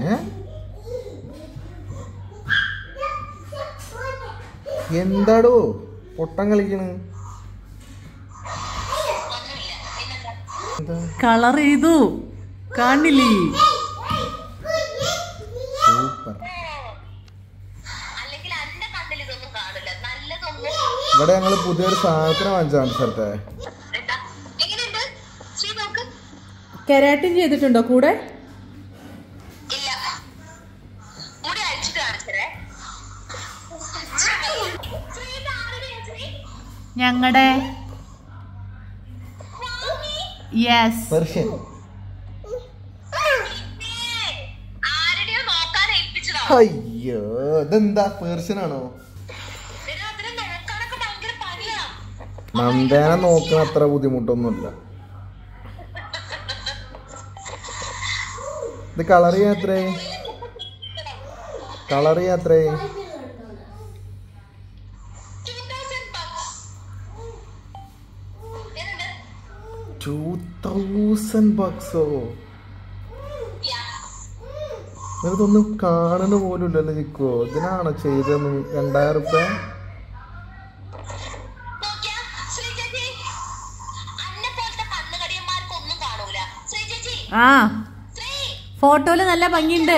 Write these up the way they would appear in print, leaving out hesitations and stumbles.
എന്താടോ പൊട്ടം കളിക്കണ്? കളർ ചെയ്തു കാണില്ലേ? സൂപ്പർ. ഇവിടെ ഞങ്ങള് പുതിയൊരു സാധനം വാങ്ങിച്ചാണ് സ്ഥലത്തെ. കെരാട്ടിൻ ചെയ്തിട്ടുണ്ടോ കൂടെ? ഞങ്ങളുടെ യെസ് പെർഷ്യൻ. അയ്യോ ഇതെന്താ പേർഷ്യനാണോ? നന്ദേനെ നോക്കണ അത്ര ബുദ്ധിമുട്ടൊന്നുമില്ല. ഇത് കളർ ചെയ്യാത്രേ? കളർ ചെയ്യാത്രേ? 2000 bucks-ഓ? ഇതൊന്നും കാണുന്ന പോലും ഇല്ലല്ലോ ചിക്കോ. ഇതിനാണോ ചെയ്തത്? 2000 രൂപ? ആ ഫോട്ടോയില് നല്ല ഭംഗിയുണ്ട്.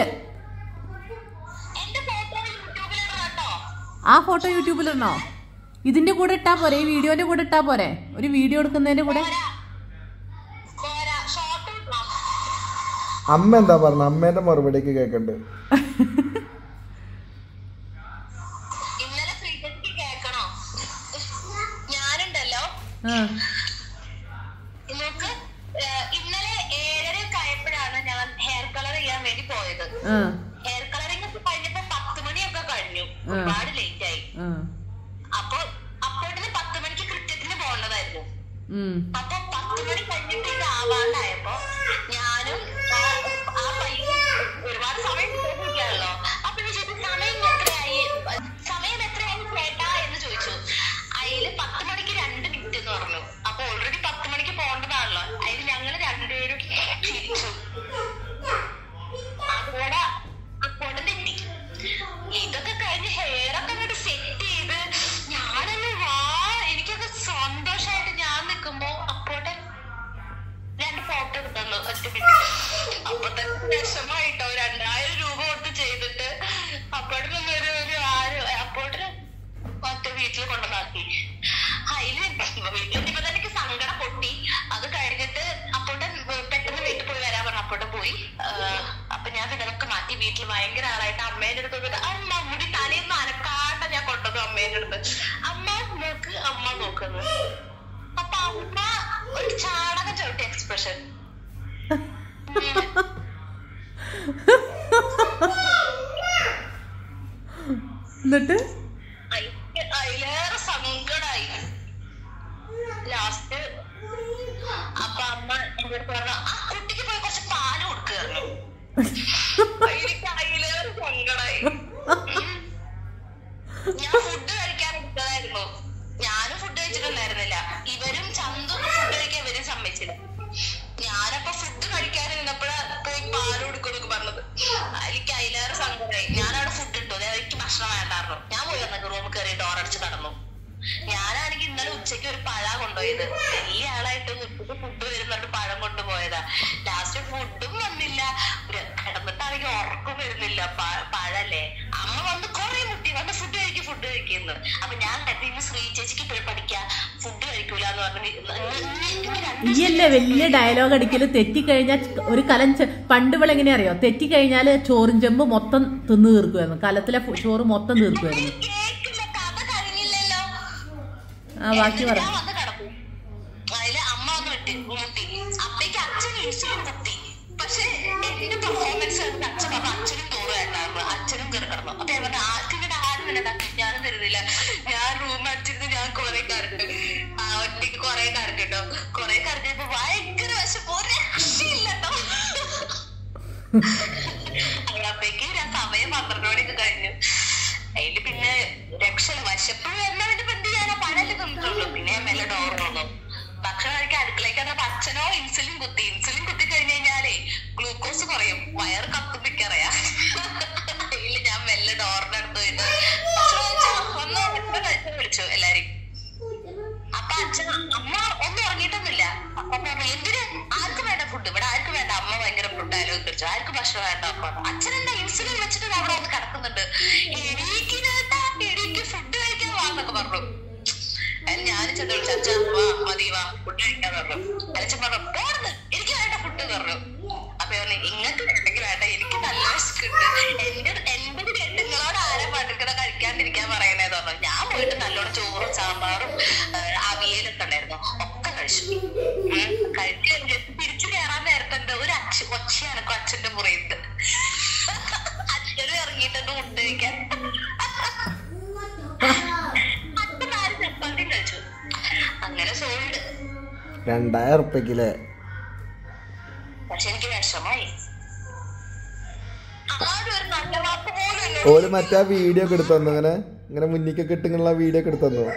ആ ഫോട്ടോ യൂട്യൂബിലിടണോ? ഇതിന്റെ കൂടെ ഇട്ടാ പോരെ? ഈ വീഡിയോന്റെ കൂടെ ഇട്ടാ പോരെ? ഒരു വീഡിയോ എടുക്കുന്നതിന്റെ കൂടെ. അമ്മ എന്താ പറഞ്ഞ? അമ്മേന്റെ മറുപടിക്ക് കേക്കണ്ട്. ഇന്നലെ 7:30 ആയപ്പോഴാണ് ഞാൻ ഹെയർ കളർ ചെയ്യാൻ വേണ്ടി പോയത്. ഹെയർ കളറിംഗ് കഴിഞ്ഞപ്പോ 10 മണിയൊക്കെ കഴിഞ്ഞു. ഒരുപാട് ലേറ്റ് ആയി. അപ്പൊ അപ്പോഴത്തിന് 10 മണിക്ക് കൃത്യത്തിന് പോകേണ്ടതായിരുന്നു. അപ്പൊ 10 മണി കഴിഞ്ഞിട്ട് ഇത് ആവാണ്ടായപ്പോ ഞാനും ആ പയ്യൻ ഒരുപാട് സമയം ചോദിക്കാമല്ലോ. അപ്പൊ ചോദിച്ചു സമയം എത്രയായി കേട്ടാ എന്ന് ചോദിച്ചു. അതില് 10 മണിക്ക് 2 മിനിറ്റ് എന്ന് പറഞ്ഞു. അപ്പൊ ഓൾറെഡി 10 മണിക്ക് പോകേണ്ടതാണല്ലോ. അതിന് ഞങ്ങള് രണ്ടുപേരും ചിരിച്ചു. അതോടെ അപ്പോഴും തെറ്റി. ഇതൊക്കെ കഴിഞ്ഞ് ഹെയറൊക്കെ അങ്ങോട്ട് സെറ്റ് ചെയ്ത് ഞാനൊന്ന് എനിക്കൊക്കെ സന്തോഷമായിട്ട് ഞാൻ നിൽക്കുമ്പോ അപ്പോട്ടെ 2 ഫോട്ടോ എടുത്തുള്ളൂ ഒറ്റ മിനിറ്റ്. അപ്പൊ തന്നെ വിഷമായിട്ടോ. 2000 രൂപ കൊടുത്ത് ചെയ്തിട്ട് അപ്പോഴും അപ്പോട്ടിന് മറ്റേ വീട്ടിൽ കൊണ്ടുവന്നാക്കി. അതില് വീട്ടിലെത്തിയപ്പോ തന്നെ എനിക്ക് സങ്കടം പൊട്ടി. അത് കഴിഞ്ഞിട്ട് അപ്പോട്ടൻ പെട്ടെന്ന് വീട്ടിൽ പോയി വരാൻ പറഞ്ഞു. അപ്പോട്ടും പോയി. അപ്പൊ ഞാൻ ഇതൊക്കെ മാറ്റി വീട്ടിൽ ഭയങ്കര ആളായിട്ട് അമ്മേന്റെ അടുത്ത് പോയിട്ട് അമ്മ മുടി തലേന്ന് അനക്കാണ്ട ഞാൻ കൊണ്ടത് അമ്മേന്റെ അടുത്ത്. അമ്മ നോക്ക് അമ്മ നോക്കുന്നത്. അപ്പൊ അമ്മ ഒരു ചാണകം ചവിട്ടി എക്സ്പ്രഷൻ. എന്നിട്ട് അതിലേറെ സങ്കടായി ലാസ്റ്റ്. അപ്പൊ അമ്മ എന്റെ അടുത്ത് പറഞ്ഞു ആ കുട്ടിക്ക് പോയി കുറച്ച് പാല് കൊടുക്കുന്നു. എനിക്ക് അതിലേറെ സങ്കടായി. ഞാൻ ഫുഡ് കഴിക്കാൻ എടുത്തതായിരുന്നു. ഞാനും ഫുഡ് കഴിച്ചിട്ടുണ്ടായിരുന്നില്ല. ഇവരും ചന്തും ഫുഡ് കഴിക്കാൻ ഇവരും സമ്മതിച്ചില്ല. ഞാനപ്പൊ ഫുഡ് കഴിക്കാൻ ഇരുന്നപ്പോഴാ പോയി പാല് കൊടുക്കുമെന്നൊക്കെ പറഞ്ഞത്. എനിക്ക് അതിലേറെ സങ്കടമായി. ഞാനവിടെ ഫുഡ് ഇട്ടു. എനിക്ക് ഭക്ഷണം വേണ്ടായിരുന്നു. ഞാൻ പോയി വന്നൊക്കെ റൂമിൽ കയറി ഡോറടിച്ച് കടന്നു. ഞാനാണെങ്കിൽ ഇന്നലെ ഉച്ചയ്ക്ക് ഒരു പഴ കൊണ്ടുപോയത്. വലിയ ആളായിട്ട് ഉച്ചക്ക് ഫുഡ് വരുന്നിട്ട് പഴം കൊണ്ടുപോയതാ. ലാസ്റ്റ് ഫുഡും വന്നില്ല. കിടന്നിട്ടാണെങ്കിൽ ഉറക്കം വരുന്നില്ല. പഴല്ലേ. അമ്മ വന്ന് കുറെ മുട്ടി വന്ന് ഫുഡ് കഴിക്കുന്നു. അപ്പൊ ഞാൻ ഇന്ന് ശ്രീ ചേച്ചിക്ക് പോയി പഠിക്കാം ഫുഡ് കഴിക്കൂല എന്ന് പറഞ്ഞു. ഈയല്ലേ വലിയ ഡയലോഗ് അടിക്കല്. തെറ്റിക്കഴിഞ്ഞാൽ ഒരു കലം പണ്ട് ഇവിടെ എങ്ങനെയാ അറിയോ? തെറ്റിക്കഴിഞ്ഞാല് ചോറും ചെമ്പ് മൊത്തം തിന്നു തീർക്കുമായിരുന്നു. കലത്തിലെ ചോറ് മൊത്തം തീർക്കുമായിരുന്നു. ആ ബാക്കി പറ. അതില് അമ്മ വന്ന് മുട്ടി. അപ്പേക്ക് അച്ഛൻ ഇൻസുലിൻ കുത്തി. പക്ഷെ എന്റെ പെർഫോമൻസ് അച്ഛൻ പറഞ്ഞു അച്ഛനും തോറ് വേണ്ടായിരുന്നു. അച്ഛനും കയറി കിടന്നു. അപ്പൊ എവിടെ ആർക്കിവിടെ ആരും വേണ്ട. ഞാനും തരുന്നില്ല. ഞാൻ റൂം അടിച്ചിരുന്ന് ഞാൻ കുറെ കരണ്ട്. ഒറ്റയ്ക്ക് കുറെ കരണ്ടിട്ടോ. കുറെ കരഞ്ഞപ്പോ ഭയങ്കര വിശപ്പ്. ഒരു രക്ഷയില്ലട്ടോ. അപ്പോഴേക്ക് സമയം 12 മണിയൊക്കെ കഴിഞ്ഞു. അതില് പിന്നെ രക്ഷ വിശപ്പ് വരുന്നതിന്റെ എന്ത് ചെയ്യാനോ പഴല് തിന്നിട്ടുള്ളൂ. പിന്നെ മെല്ലെ ഡോർ തോന്നും. ഭക്ഷണം കഴിക്കാൻ അടുക്കളയ്ക്ക് വന്നപ്പോ അച്ഛനോ ഇൻസുലിൻ കുത്തി കഴിഞ്ഞു കഴിഞ്ഞാലേ ഗ്ലൂക്കോസ് കുറയും. വയറ് കത്തും മിക്കറിയാം. വിളിച്ചു എല്ലാരും. അപ്പൊ അച്ഛൻ അമ്മ ഒന്നും ഉറങ്ങിയിട്ടൊന്നുമില്ല. അപ്പൊ എന്തിന് ആർക്കും വേണ്ട ഫുഡ്, ഇവിടെ ആർക്കും വേണ്ട, അമ്മ ഭയങ്കര ഫുഡ് ഡയലോഗ് വെച്ചു, ആർക്കും ഭക്ഷണം വേണ്ട. അപ്പൊ അച്ഛൻ എന്താ ഇൻസുലിൻ വെച്ചിട്ട് അവിടെ വന്ന് കിടക്കുന്നുണ്ട്, എനിക്ക് ഫുഡ് കഴിക്കാൻ വാന്നൊക്കെ പറഞ്ഞു. ഞാൻ ചെന്ന് വിളിച്ചു, അച്ഛൻ വാ മതി വാ ഫുഡ് കഴിക്കാന്ന് പറഞ്ഞു. അച്ഛൻ പറഞ്ഞു പോണെന്ന്, എനിക്ക് വേണ്ട ഫുഡ് പറഞ്ഞു. അപ്പൊ പറഞ്ഞു ഇങ്ങക്ക് വേണ്ടെങ്കിൽ വേണ്ട, എനിക്ക് നല്ല വിശക്കുണ്ട്, എന്റെ നിങ്ങളോട് ആരെ പണ്ടിക്കണ കഴിക്കാണ്ടിരിക്കാൻ പറയണേന്ന് പറഞ്ഞു. ഞാൻ പോയിട്ട് നല്ലോണം ചോറും സാമ്പാറും അവിയലൊക്കെ ഉണ്ടായിരുന്നു, ഒക്കെ കഴിച്ചു. കഴിച്ചു തിരിച്ചു കയറാൻ നേരത്തെ എന്താ ഒരു ഒച്ചയാണോ അച്ഛന്റെ മുറിയുണ്ട്. അച്ഛനും ഇറങ്ങിയിട്ടുണ്ട് ഫുഡ് കഴിക്കാൻ. അച്ഛൻ 4 ചപ്പാത്തി കഴിച്ചു. അങ്ങനെ സോൾഡ് 2000 ഉറുപ്പിക്കില്ലേ? പക്ഷെ എനിക്ക് വിഷമായി. ആരും ഒരു നല്ല വാക്ക് പോലും ഓല് മറ്റേ വീഡിയോ ഒക്കെ എടുത്തു തന്നു, അങ്ങനെ ഇങ്ങനെ മുന്നിക്കൊക്കെ ഇട്ടുള്ള വീഡിയോ ഒക്കെ എടുത്തു തന്നു.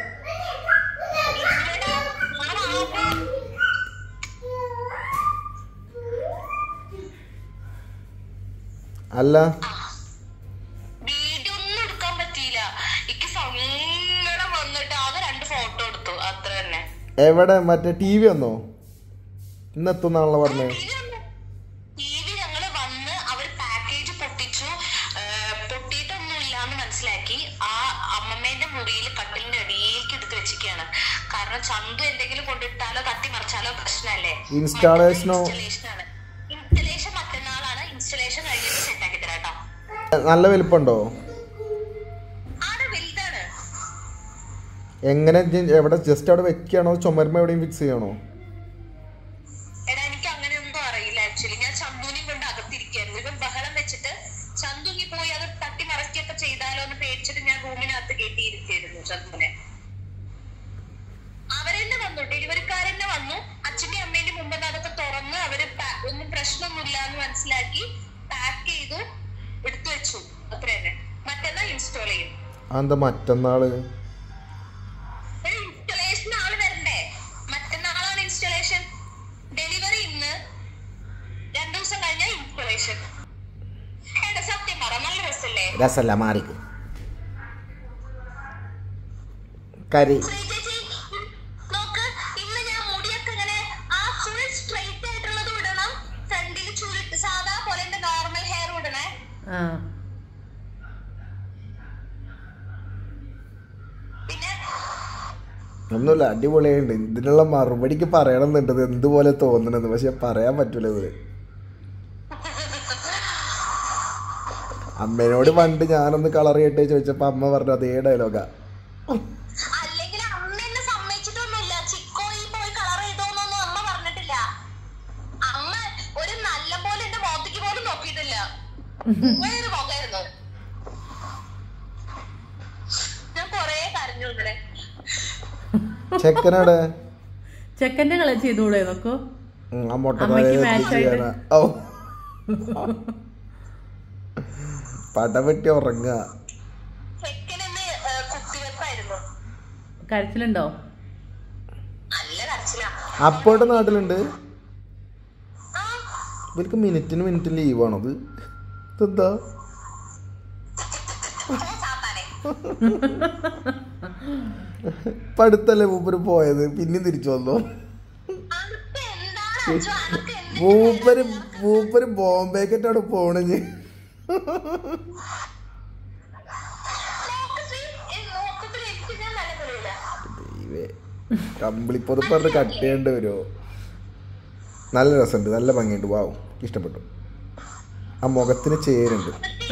അല്ല വീഡിയോ ഒന്നും എടുക്കാൻ പറ്റിയില്ല, എനിക്ക് സങ്കടം വന്നിട്ട് ആകെ 2 ഫോട്ടോ എടുത്തു, അത്ര തന്നെ. എവിടെ മറ്റേ TV വന്നോ? ഇന്നെത്തുന്നാണല്ലോ പറഞ്ഞേ. TV ഞങ്ങള് വന്ന് അവര് പാക്കേജ് പൊട്ടിച്ചു, പൊട്ടിയിട്ടൊന്നും ഇല്ലാന്ന് മനസ്സിലാക്കി. ആ അമ്മമ്മേന്റെ മുറിയിൽ കട്ടിലിന്റെ അടിയിലേക്ക് എടുത്ത് വെച്ചിരിക്കുകയാണ്. കാരണം ചന്തു എന്തെങ്കിലും കൊണ്ടിട്ടാലോ തട്ടി മറിച്ചാലോ പ്രശ്നമല്ലേ. ഇൻസ്റ്റാളേഷനോ? ഇൻസ്റ്റലേഷൻ മറ്റന്നാളാണ്. ഇൻസ്റ്റലേഷൻ കഴിഞ്ഞിട്ട് സെറ്റ് ആക്കി തരാട്ടോ. നല്ല വലിപ്പുണ്ടോ? ആണ്, വലുതാണ്. എങ്ങനെ എവിടെ ജസ്റ്റ് അവിടെ വെക്കുകയാണോ ചുമരുമ എവിടെയും ഫിക്സ് ചെയ്യണോ? എടാ എനിക്ക് അങ്ങനെയൊന്നും അറിയില്ല ആക്ച്വലി. ഞാൻ ചന്തുവിനെയും കൊണ്ട് അകത്തിരിക്കായിരുന്നു. ഇവൻ ബഹളം വെച്ചിട്ട് ചന്തുങ്ങി പോയി അത് തട്ടി മറക്കിയൊക്കെ ചെയ്താലോ എന്ന് പേടിച്ചിട്ട് ഞാൻ റൂമിനകത്ത് കെട്ടിയിരിക്കായിരുന്നു ചന്തുവിനെ. അവരെന്നെ വന്നു, ഡെലിവറിക്കാരെന്നെ വന്നു. അച്ഛന്റെ അമ്മേന്റെ മുമ്പ് അതൊക്കെ തുറന്ന് അവര് ഒന്നും പ്രശ്നമൊന്നുമില്ല എന്ന് മനസ്സിലാക്കി പാക്ക് ചെയ്തു എടുത്തു വെച്ചു, അത്ര തന്നെ. മറ്റന്നാൾ ഇൻസ്റ്റാൾ ചെയ്യും. എന്താ മറ്റന്നാള്? ഇൻസ്റ്റലേഷൻ ആള് വരണ്ടേ? മറ്റന്നാളാണ് ഇൻസ്റ്റലേഷൻ. ഡെലിവറി ഇന്ന്, 2 ദിവസം കഴിഞ്ഞാൽ ഇൻസ്റ്റലേഷൻ. എടാ സത്യം പറ, നല്ല രസല്ലേ? രസല്ല, മാറി കരി. നോക്ക്, ഇന്ന് ഞാൻ മുടിയൊക്കെ ഇങ്ങനെ ആ ഫുൾ സ്ട്രെയിറ്റ് ആയിട്ടുള്ളത് ഇടണം, ഫ്രണ്ടിൽ ചുരുട്ട് സാധാ പോലെ എന്റെ നോർമൽ ഹെയർ ഇടണേ. പിന്നെ ഒന്നുമില്ല, അടിപൊളിയുണ്ട്. ഇതിനുള്ള മറുപടിക്ക് പറയണമെന്നുണ്ട് എന്തുപോലെ തോന്നണെന്ന്, പക്ഷെ പറയാൻ പറ്റൂല. ഇത് അമ്മേനോട് പണ്ട് ഞാനൊന്ന് കളർ ചെയ്യട്ടെ ചോദിച്ചപ്പോ അമ്മ പറഞ്ഞു അതേ ഡയലോഗാ. അല്ലെങ്കിൽ അമ്മ എന്നെ സമ്മതിച്ചിട്ടൊന്നുമില്ല. ചിക്കോയി പോയി കളർ ചെയ്തോന്നൊന്നും അമ്മ പറഞ്ഞിട്ടില്ല. അമ്മ ഒരു നല്ല പോലെ എന്റെ മുഖത്തേക്ക് പോലും നോക്കിയിട്ടില്ല. ഇങ്ങനൊരു മുഖമായിരുന്നു. ഞാൻ കൊറേ കരഞ്ഞു ഇന്നലെ. ചെക്കനോടെ ചെക്കന്റെ കളർ ചെയ്തുകൂടെ നോക്കോ? പടവെട്ടി ഉറങ്ങ. കരച്ചിലുണ്ടോ? അപ്പോഴത്തെ നാട്ടിലുണ്ട്. ഇവർക്ക് മിനിറ്റ് ലീവാണത്. ഇതെന്താ പടുത്തല്ലേ മൂപ്പര് പോയത്, പിന്നെയും തിരിച്ചു വന്നു. മൂപ്പര് ബോംബേക്കറ്റാണ് പോണഞ്ഞ്. കമ്പിളിപ്പൊത് പറഞ്ഞ് കട്ട് ചെയ്യേണ്ടി വരുമോ? നല്ല രസമുണ്ട്, നല്ല ഭംഗിയുണ്ട്. വാവ്, ഇഷ്ടപ്പെട്ടു. ആ മുഖത്തിന് ചേരുണ്ട്.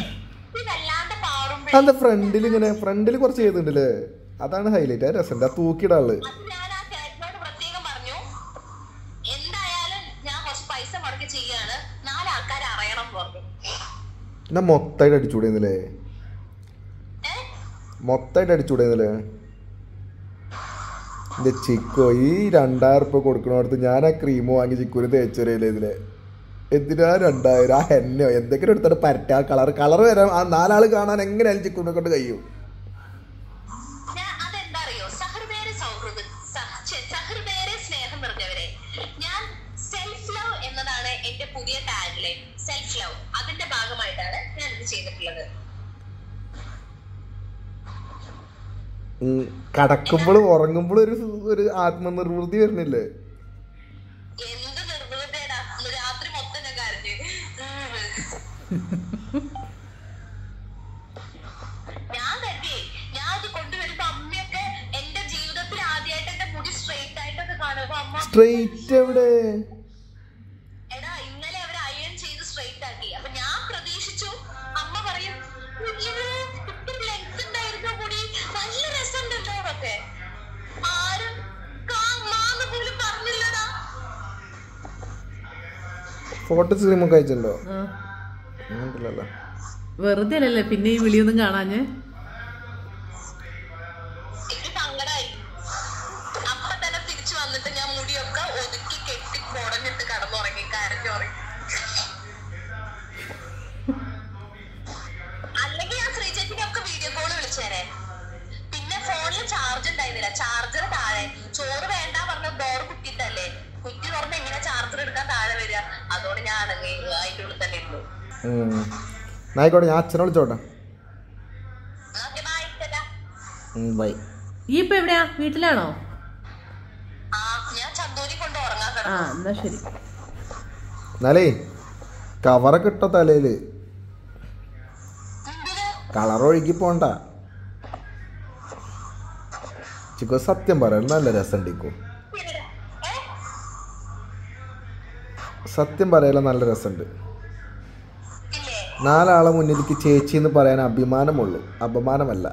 അത് ഫ്രണ്ടിൽ കുറച്ച് ചെയ്തിട്ടുണ്ടല്ലേ, അതാണ് ഹൈലൈറ്റ്. ആ രസമുണ്ട്, ആ തൂക്കിടാള്. എന്നാ മൊത്തമായിട്ട് അടിച്ചുകൂടെന്നല്ലേ? എന്റെ ചിക്കോ, ഈ 2000 ഉറുപ്പിക കൊടുക്കണോടത്ത് ഞാൻ ആ ക്രീം വാങ്ങി ചിക്കൂര് തേച്ചറിയില്ലേ ഇതില്. എന്തിനാ 2000? ആ ഹെന്നോ എന്തെങ്കിലും എടുത്തിട്ട് പരട്ട. ആ കളർ വരാൻ ആ 4 ആള് കാണാൻ എങ്ങനെയാലും ചിക്കൂനെ കൊണ്ട് കഴിയും. പുതിയ ടാഗിലെ സെൽഫ് ലവ്, അതിന്റെ ഭാഗമായിട്ടാണ് ഞാൻ ഇത് ചെയ്തിട്ടുള്ളത്. കടക്കുമ്പോഴും ഉറങ്ങുമ്പോഴും ഒരു ആത്മനിർവൃത്തി വരുന്നില്ലേ? എന്ത് നിർവൃതിയാടാ, രാത്രി മൊത്തം ഞാൻ കരഞ്ഞ്. ഞാൻ കരുതി ഞാൻ ഇത് കൊണ്ടുവരുമ്പോ അമ്മയൊക്കെ എന്റെ ജീവിതത്തിൽ ആദ്യമായിട്ട് എന്റെ മുടി സ്ട്രെയിറ്റ് ആയിട്ടൊക്കെ കാണുമ്പോ അമ്മ സ്ട്രെയിറ്റ് എവിടെ? എടാ ഇന്നലെ അവര് അയൺ ചെയ്ത് സ്ട്രെയിറ്റ് ആക്കി. അപ്പൊ ഞാൻ പ്രതീക്ഷിച്ചു അമ്മ പറയും ലെങ്ത് ഉണ്ടായിരുന്നു മുടി, നല്ല രസമുണ്ടല്ലോ ഒക്കെ. ആരും മാന്ന് പോലും പറഞ്ഞില്ലടാ. ഫോട്ടോ സിനിമൊക്കെ അയച്ചിട്ടുണ്ടോ? വെറുതെ അല്ലല്ലേ പിന്നെ ഈ വിളിയൊന്നും കാണാഞ്ഞ്? എനിക്ക് സങ്കടായി. അപ്പൊ തന്നെ തിരിച്ചു വന്നിട്ട് ഞാൻ മുടിയൊക്കെ ഒതുക്കി കെട്ടി കുടഞ്ഞിട്ട് കടന്നുറങ്ങി, കരഞ്ഞുറങ്ങി. അല്ലെങ്കിൽ ഞാൻ ശ്രീചേച്ചിക്കൊക്കെ വീഡിയോ കോള് വിളിച്ചേരെ. പിന്നെ ഫോണിൽ ചാർജ് ഉണ്ടായിരുന്നില്ല, ചാർജർ താഴെ. ചോറ് വേണ്ട പറഞ്ഞ ഡോർ കുറ്റിട്ടല്ലേ, കുറ്റി തുറന്ന് എങ്ങനെ ചാർജർ എടുക്കാൻ താഴെ വരിക? അതുകൊണ്ട് ഞാൻ അടങ്ങി അതിന്റെ ഉള്ളിൽ തന്നെ ഇരുന്നു. ആയിക്കോട്ടെ, ഞാൻ അച്ഛനെ വിളിച്ചോട്ടെ. ബൈ. ഈ ഇപ്പൊ എവിടെയാ? വീട്ടിലാണോ? ഞാൻ ചന്തൂരി കൊണ്ട് ഉറങ്ങാൻ ആ എന്നാ ശരി. എന്നാലേ കവറൊക്കെ ഇട്ടോ തലയില്, കളർ ഒഴുകി പോണ്ട. ചിക്കോ സത്യം പറയാൻ നല്ല രസമുണ്ടിക്കോ, സത്യം പറയാൻ നല്ല രസമുണ്ട്. 4 ആളെ മുന്നിലേക്ക് ചേച്ചി എന്ന് പറയാൻ അഭിമാനമുള്ളൂ, അപമാനമല്ല.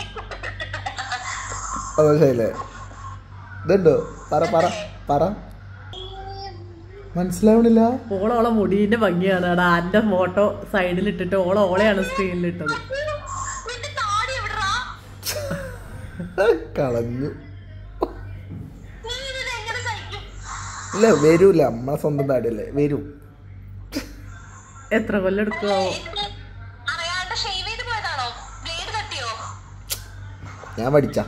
അതോ ശൈലേ? ഇതുണ്ടോ? പറ പറ പറ, മനസ്സിലാവണില്ല. ഓളോളെ മുടീന്റെ ഭംഗിയാണ് എടാ. എന്റെ ഫോട്ടോ സൈഡിൽ ഇട്ടിട്ട് ഓളെയാണ് സ്ക്രീനിൽ ഇട്ടത്. കളഞ്ഞു. ഇല്ല വരൂല, നമ്മളെ സ്വന്തം താടിയല്ലേ, വരൂ. എത്ര കൊല്ലം എടുക്കുവോ? ഞാൻ പഠിച്ച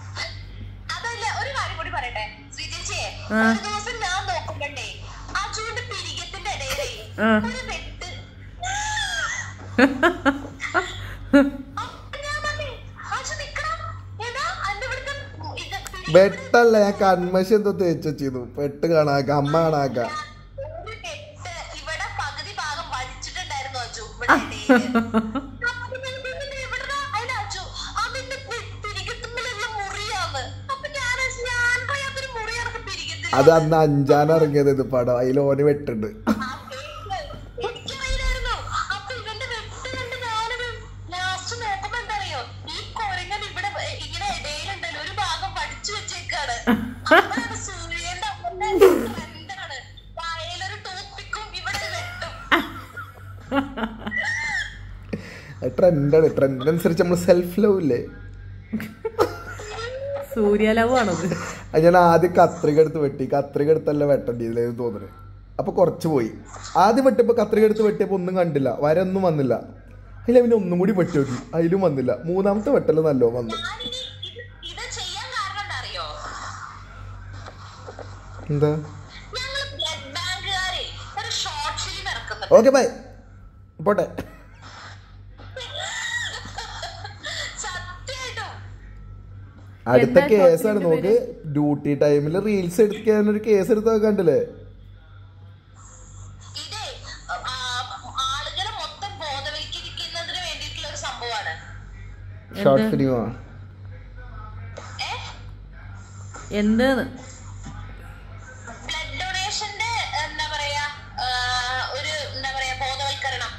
വെട്ടല്ല, ഞാൻ കൺമശി എന്തോ തേച്ച് വെച്ചിരുന്നു. പെട്ട് കാണാക്ക, അമ്മ കാണാക്ക. അത് അന്ന് 5 ഇറങ്ങിയത് ഇത് പടം, അതിൽ ഓന് വെട്ടുണ്ട്. ട്രെൻഡാണ്, ട്രെൻഡിനനുസരിച്ച് നമ്മൾ സെൽഫ് ലവ് ഇല്ലേ, സൂര്യ ലവ് ആണത്. അത് ഞാൻ ആദ്യം കത്രിക എടുത്ത് വെട്ടി, കത്രിക എടുത്തല്ല വെട്ടേണ്ടിയില്ലെന്ന് തോന്നുന്നത്. അപ്പൊ കുറച്ച് പോയി. ആദ്യം വെട്ടിയപ്പോ കത്രിക എടുത്ത് വെട്ടിയപ്പോ ഒന്നും കണ്ടില്ല, വരൊന്നും വന്നില്ല. അതിൽ അവന് ഒന്നും കൂടി വെട്ടി നോക്കി, അതിലും വന്നില്ല. 3ാമത്തെ വെട്ടല് നല്ലോ വന്നു. എന്താ? ഓക്കെ ബൈ, പോട്ടെ. അടുത്ത കേസാണ് നോക്ക്. ഡ്യൂട്ടി ടൈമിൽ റീൽസ് എടുക്കാനൊരു കേസ് എടുത്ത് കണ്ടില്ലേ? ഷോർട്ട് ഫിലിമോ എന്താണ്? ബ്ലഡ് ഡൊണേഷന്റെ എന്താ പറയാ, ഒരു എന്താ പറയാ ബോധവൽക്കരണം.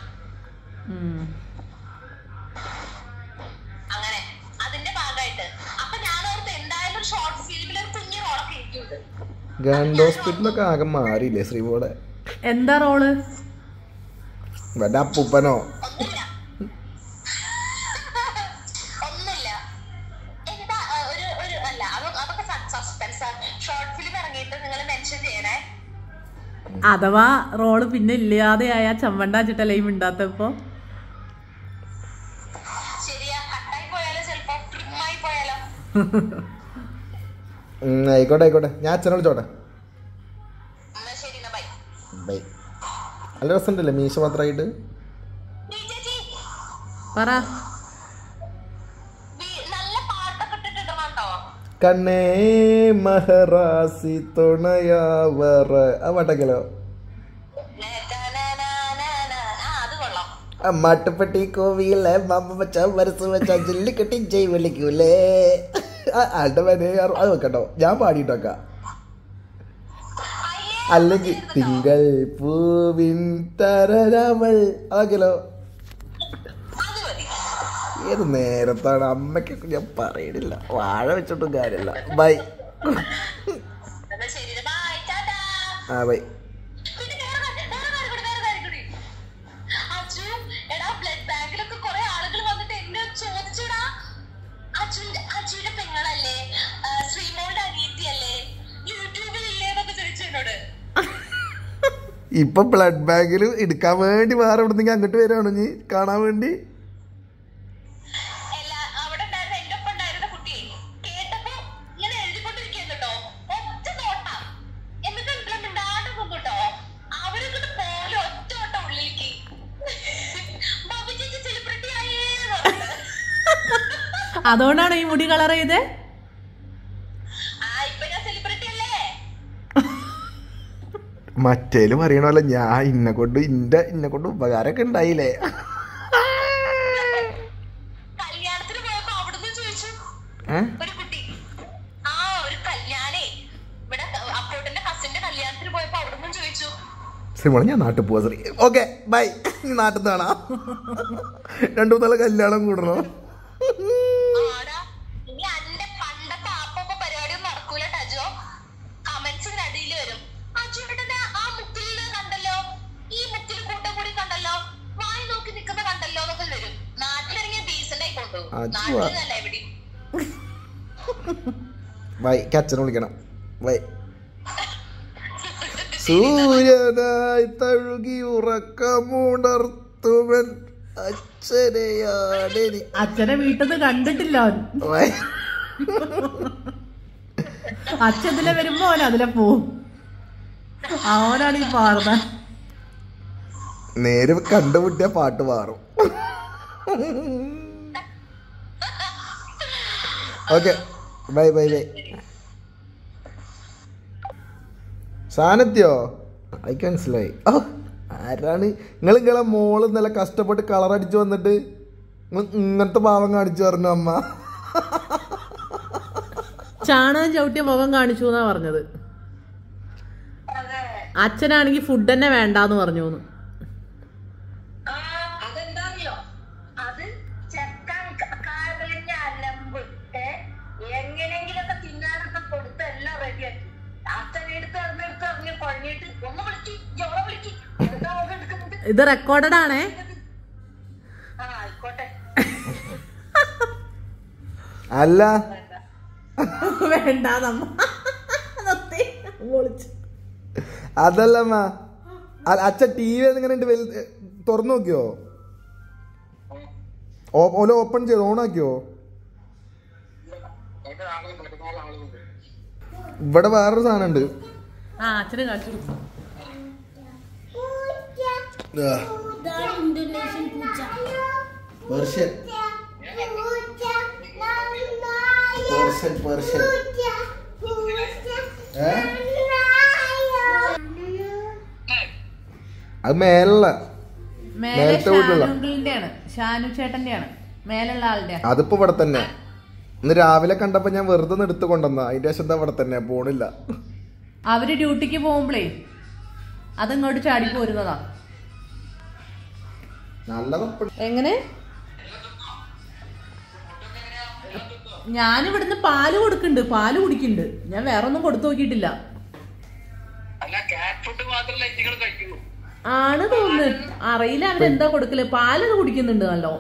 അങ്ങനെ അതിന്റെ ഭാഗമായിട്ട് അപ്പൊ ഞാനോർത്ത് എന്തായാലും ഷോർട്ട് ഫിലിമിൽ ഒരു കുഞ്ഞു റോളൊക്കെ ഇരിക്കുന്നുണ്ട്. ഗവൺമെന്റ് ഹോസ്പിറ്റലൊക്കെ ആകെ മാറിയില്ലേ ശ്രീപോടെ? എന്താ റോള്? വല്ല അപ്പൂപ്പനോ? ഒന്നുമില്ല. എന്താ ഒരു അല്ല, അതൊക്കെ സസ്പെൻസ്. ഷോർട്ട് ഫിലിം ഇറങ്ങിയിട്ട് നിങ്ങൾ മെൻഷൻ ചെയ്യണേ. അഥവാ റോള് പിന്നെ ഇല്ലാതെയായ ചമ്മണ്ടാച്ചിട്ടല്ലേ ഈ മിണ്ടാത്തപ്പോ? ശരിയാ, കട്ടായി പോയാലോ, ചിലപ്പോ ട്രിമ്മായി പോയാലോ. ആയിക്കോട്ടെ ആയിക്കോട്ടെ, ഞാൻ അച്ഛനെ വിളിച്ചോട്ടെ. ശരി, ബൈ ബൈ. നല്ല രസമുണ്ടല്ലേ മീശ മാത്രമായിട്ട്? പറ. നല്ല പാട്ടൊക്കെ ഇട്ടിട്ട് കണ്ണേ മഹറാസി തുണയാവറ ആ പാട്ടൊക്കെയല്ലോ. മാട്ടുപ്പെട്ടി കോവിയിലെ മമ്മ വെച്ച മനസ്സ് വെച്ച ജെല്ലിക്കെട്ടി ജയ് വിളിക്കൂലേ. ആളുടെ വരെ അത് വെക്കട്ടോ, ഞാൻ പാടിയിട്ടൊക്കെ. അല്ലെങ്കിൽ തിങ്കൾ പൂവിൻ തരരവൾ അതൊക്കെയല്ലോ. ഏത് നേരത്താണ് അമ്മയ്ക്കൊക്കെ ഞാൻ പറയണില്ല, വാഴ വെച്ചിട്ടും കാര്യമില്ല. ബൈ. ആ ബൈ. ഇപ്പൊ ബ്ലഡ് ബാങ്കിൽ എടുക്കാൻ വേണ്ടി വേറെ എവിടെന്നെങ്കിൽ അങ്ങോട്ട് വരാണോ നീ കാണാൻ വേണ്ടി? അതുകൊണ്ടാണ് ഈ മുടി കളർ ചെയ്തേ? മറ്റേലും അറിയണമല്ലോ ഞാൻ ഇന്നെ കൊണ്ട് ഉപകാരമൊക്കെ ഉണ്ടായില്ലേ. ശ്രീമോളെ ഞാൻ നാട്ടിൽ പോവാ. Sree okay bye. നാട്ടിൽ നിന്ന് കാണാം. 2-3 കല്യാണം കൂടണോ? ബൈ. അച്ഛനെ വിളിക്കണം. ബൈ. സൂര്യനായി തഴുകി ഉറക്കമുണർത്തുവൻ അച്ഛനെയാണ്. അച്ഛനെ വീട്ടിൽ നിന്ന് കണ്ടിട്ടില്ല അവൻ. അച്ഛൻ ഇതിലെ വരുമ്പോ അവൻ അതിലെ പോവും. അവനാണ് ഈ പാടുന്ന. നേരെ കണ്ടുമുട്ടിയ പാട്ട് മാറും. Okay bye bye bye. സാനത്യോ എനിക്ക് മനസ്സിലായി. ആരാണ് നിങ്ങളെ മോള് നല്ല കഷ്ടപ്പെട്ട് കളർ അടിച്ചു വന്നിട്ട് ഇങ്ങനത്തെ ഭാവം കാണിച്ചു പറഞ്ഞു അമ്മ. ചാണകം ചവിട്ടിയ മുഖം കാണിച്ചു എന്നാ പറഞ്ഞത്. അച്ഛനാണെങ്കിൽ ഫുഡ് തന്നെ വേണ്ടാന്ന് പറഞ്ഞു. ഇത് റെക്കോർഡഡ് ആണേ. അല്ല വേണ്ട അതല്ലമ്മ. അച്ഛ TV എങ്ങനെ തുറന്നു നോക്കിയോ? ഓപ്പൺ ചെയ്ത് ഓണാക്കിയോ? ഇവിടെ വേറൊരു സാധനം ഉണ്ട്. അച്ഛന് കാണിച്ചു. അത് മേലുള്ള ഷാനു ചേട്ടന്റെയാണ് മേലുള്ള ആളുടെ. അതിപ്പോ ഇവിടെ തന്നെ. ഇന്ന് രാവിലെ കണ്ടപ്പോ ഞാൻ വെറുതെ എടുത്തു കൊണ്ടുവന്ന. അതിന്റെ ശേഷം ഇവിടെ തന്നെ പോണില്ല. അവര് ഡ്യൂട്ടിക്ക് പോകുമ്പോഴേ അതിങ്ങോട്ട് ചാടി പോരുന്നതാ. എങ്ങനെ? ഞാനിവിടുന്ന് പാല് കൊടുക്കുന്നുണ്ട്, പാല് കുടിക്കുന്നുണ്ട്. ഞാൻ വേറെ ഒന്നും കൊടുത്തു നോക്കിയിട്ടില്ല. ആണ് തോന്നുന്നു, അറിയില്ല അവരെന്താ കൊടുക്കല്. പാലത് കുടിക്കുന്നുണ്ട് നല്ലോ.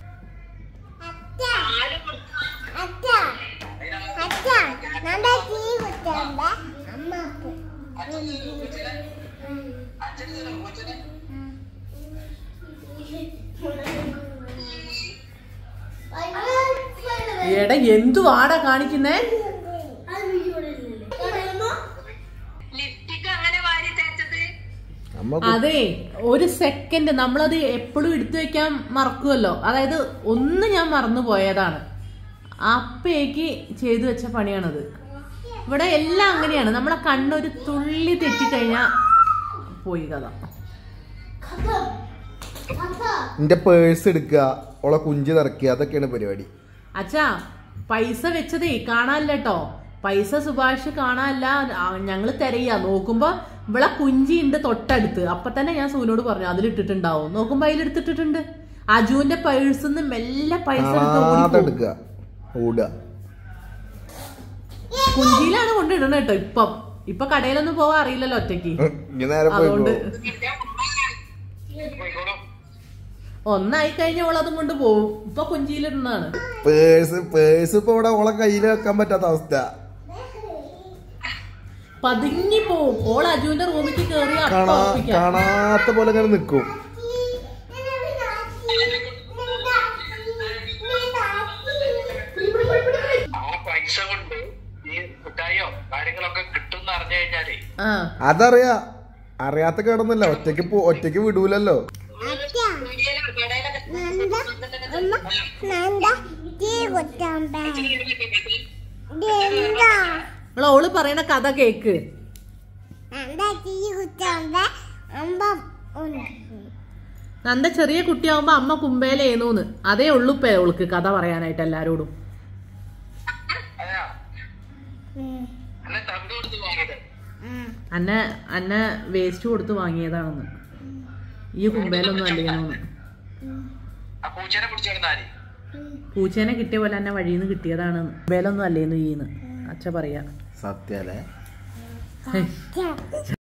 എടാ എന്തു ആടാ കാണിക്കുന്നേ? അതെ, ഒരു സെക്കൻഡ് നമ്മളത് എപ്പോഴും എടുത്തു വെക്കാൻ മറക്കുമല്ലോ. അതായത് ഒന്ന് ഞാൻ മറന്നു പോയതാണ്. അപ്പേക്ക് ചെയ്തു വെച്ച പണിയാണത്. ഇവിടെ എല്ലാം അങ്ങനെയാണ്. നമ്മളെ കണ്ണൊരു തുള്ളി തെറ്റിക്കഴിഞ്ഞാ പോയി കഥ. എന്റെ പേഴ്സ് എടുക്കുക, ഓളെ കുഞ്ചി നിറക്കുക, അതൊക്കെയാണ് പരിപാടി. അച്ഛാ പൈസ വെച്ചതേ കാണാനില്ലട്ടോ. പൈസ സുഭാഷ് കാണാനല്ല, ഞങ്ങള് തിരയാ. നോക്കുമ്പോ ഇവിടെ കുഞ്ചി ഉണ്ട് തൊട്ടടുത്ത്. അപ്പൊ തന്നെ ഞാൻ സൂനോട് പറഞ്ഞു അതിലിട്ടിട്ടുണ്ടാവും. നോക്കുമ്പോ അതിലെടുത്തിട്ടിട്ടുണ്ട്. അജുവിന്റെ പേഴ്സിന്ന് മെല്ലെ പൈസ എടുക്കുക, ഓടുക. കുഞ്ചിയിലാണ് കൊണ്ടിടണ കേട്ടോ. ഇപ്പൊ കടയിലൊന്നും പോവാൻ അറിയില്ലല്ലോ ഒറ്റയ്ക്ക്. അതുകൊണ്ട് ഒന്നായി കഴിഞ്ഞ ഓളതും കൊണ്ട് പോവും. ഇപ്പൊ കുഞ്ചിയിലിടുന്നതാണ്. പേഴ്സ് ഇപ്പൊ ഇവിടെ ഓളെ കയ്യിൽ വെക്കാൻ പറ്റാത്ത അവസ്ഥ. പതുങ്ങി പോവും. ഓൾ അജുവിന്റെ റൂമിലേക്ക് കേറി കാണാത്ത പോലെ ഇങ്ങനെ നിക്കും. അതറിയാ, അറിയാത്ത കേടൊന്നുമില്ല. ഒറ്റയ്ക്ക് വിടൂലല്ലോ. ഓള് പറയണ കഥ കേക്ക്. നന്ദ ചെറിയ കുട്ടിയാവുമ്പോ അമ്മ കുമ്പേലേന്നൂന്ന്. അതേ ഉള്ളുപ്പേ ഓൾക്ക് കഥ പറയാനായിട്ട് എല്ലാരോടും. അന്നെ വേസ്റ്റ് കൊടുത്ത് വാങ്ങിയതാണെന്ന്. ഈ കുമ്പേലൊന്നും അല്ലേന്ന്. പൂച്ചേനെ കിട്ടിയ പോലെ എന്നെ വഴിന്ന് കിട്ടിയതാണ്. കുമ്പേലൊന്നും അല്ലേന്ന് ഈന്ന് അച്ഛ പറയാ. സത്യല്ലേ?